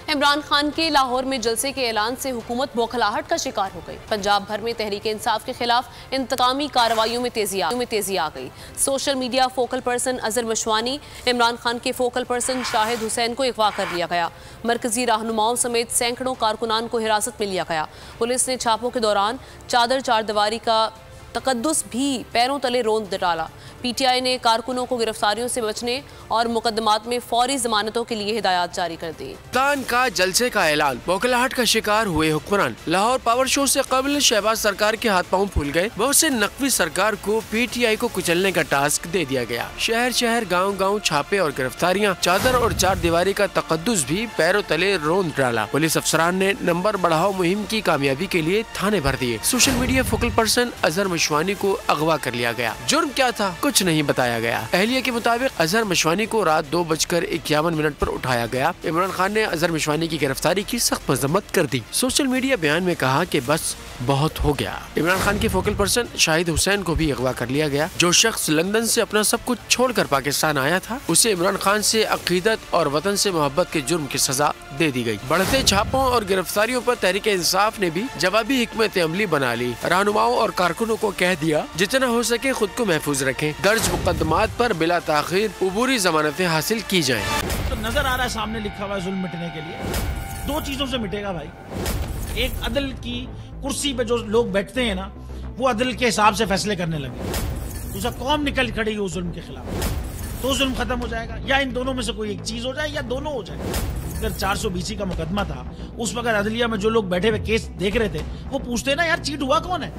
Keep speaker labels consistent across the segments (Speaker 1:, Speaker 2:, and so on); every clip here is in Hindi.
Speaker 1: इमरान खान के लाहौर में जलसे के ऐलान से हुकूमत बौखलाहट का शिकार हो गई। पंजाब भर में तहरीक इंसाफ के खिलाफ इंतकामी कार्रवाइयों में तेजी आ गई। Social media focal person Azhar Mashwani, Imran Khan के फोकल पर्सन शाहिद हुसैन को अगवा कर लिया गया। मरकजी रहनुमाओं समेत सैकड़ों कारकुनान को हिरासत में लिया गया। पुलिस ने छापों के दौरान चादर चारदीवारी का तकद्दुस भी पैरों तले रोंद डाला। पीटीआई ने कारकुनों को गिरफ्तारियों से बचने और मुकदमात में फौरी जमानतों के लिए हिदायत जारी कर दी।
Speaker 2: पाकिस्तान का जलसे का ऐलान, बौखलाहट का शिकार हुए हुक्मरान। लाहौर पावर शो से कबल शहबाज सरकार के हाथ पांव फूल गए। बहुत से नकवी सरकार को पीटीआई को कुचलने का टास्क दे दिया गया। शहर शहर गाँव गाँव छापे और गिरफ्तारियाँ, चादर और चार दीवारी का तकद्दुस भी पैरों तले रोंद डाला। पुलिस अफसरान ने नंबर बढ़ाओ मुहिम की कामयाबी के लिए थाने भर दिए। Social media focal person Azhar Mashwani को अगवा कर लिया गया। जुर्म क्या था, कुछ नहीं बताया गया। अहलिया के मुताबिक अजहर मशवानी को रात 2:51 पर उठाया गया। इमरान खान ने अजहर मशवानी की गिरफ्तारी की सख्त मजम्मत कर दी। सोशल मीडिया बयान में कहा कि बस बहुत हो गया। इमरान खान के फोकल पर्सन शाहिद हुसैन को भी अगवा कर लिया गया। जो शख्स लंदन से अपना सब कुछ छोड़कर पाकिस्तान आया था, उसे इमरान खान से अकीदत और वतन से मोहब्बत के जुर्म की सजा दे दी गई। बढ़ते छापों और गिरफ्तारियों पर तहरीक इंसाफ ने भी जवाबी हिकमत अमली बना ली। रहनुमाओं और कारकुनों को कह दिया जितना हो सके खुद को महफूज रखें। दर्ज मुकदमात पर बिला ताखीर उबूरी जमानतें हासिल की जाएं।
Speaker 3: तो नजर आ रहा है सामने लिखा हुआ है जुल्म मिटने के लिए दो चीजों से मिटेगा भाई। एक, अदल की कुर्सी पे जो लोग बैठते हैं ना, वो अदल के हिसाब से फैसले करने लगे। दूसरा, कौम निकल खड़ी उस जुल्म के खिलाफ, तो जुल्म खत्म हो जाएगा। या इन दोनों में से कोई एक चीज हो जाए या दोनों हो जाए। अगर 420 का मुकदमा था, उस वक्त अदलिया में जो लोग बैठे हुए केस देख रहे थे, वो पूछते ना यार चीट हुआ कौन है।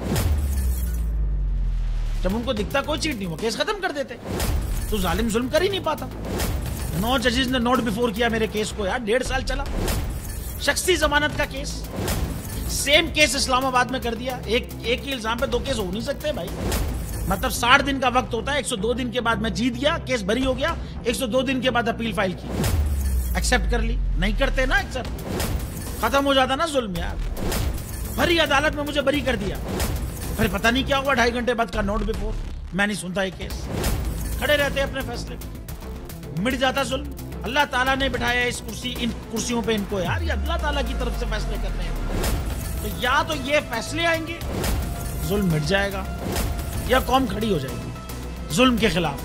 Speaker 3: जब उनको दिखता कोई चीट नहीं हुआ, केस खत्म कर देते। तो जालिम जुल्म कर ही नहीं पाता। 9 जजेस ने नोट बिफोर किया मेरे केस को यार, 1.5 साल चला। शख्सी जमानत का केस, सेम केस इस्लामाबाद में कर दिया। एक ही इल्जाम पे 2 केस हो नहीं सकते भाई। मतलब 60 दिन का वक्त होता है। 102 दिन के बाद मैं जीत गया, केस बरी हो गया। 102 दिन के बाद अपील फाइल की, एक्सेप्ट कर ली। नहीं करते ना एक्सेप्ट, खत्म हो जाता ना जुल्म यार। भरी अदालत में मुझे बरी कर दिया, फिर पता नहीं क्या हुआ, 2.5 घंटे बाद का नोट बिफोर। मैं नहीं सुनता ये केस, खड़े रहते अपने फैसले पे, मिट जाता जुल्म। अल्लाह ताला ने बिठाया इन कुर्सियों पे इनको यार, ये अल्लाह ताला की तरफ से फैसले करने हैं। तो या तो ये फैसले आएंगे, जुल्म मिट जाएगा, या कौम खड़ी हो जाएगी जुल्म के खिलाफ।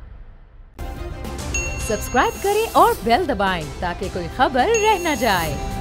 Speaker 4: सब्सक्राइब करें और बेल दबाएं ताकि कोई खबर रह न जाए।